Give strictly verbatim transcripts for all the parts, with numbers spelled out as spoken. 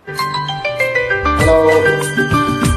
Hello.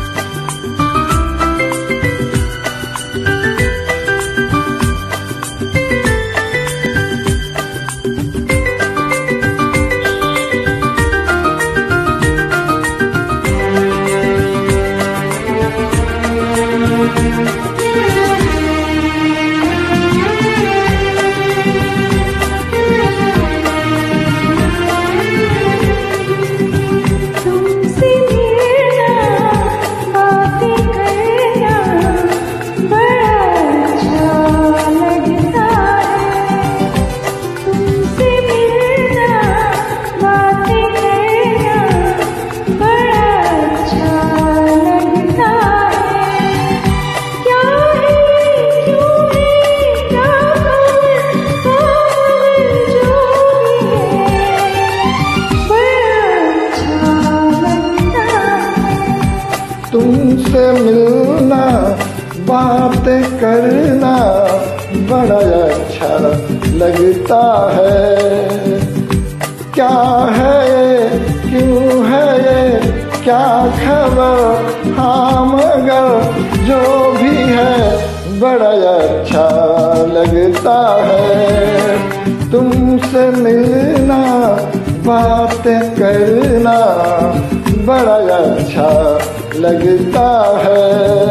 तुमसे मिलना बातें करना बड़ा अच्छा लगता है। क्या है ये, क्यों है ये, क्या खबर, हाँ मगर जो भी है बड़ा अच्छा लगता है। तुमसे मिलना बातें करना बड़ा अच्छा लगता है।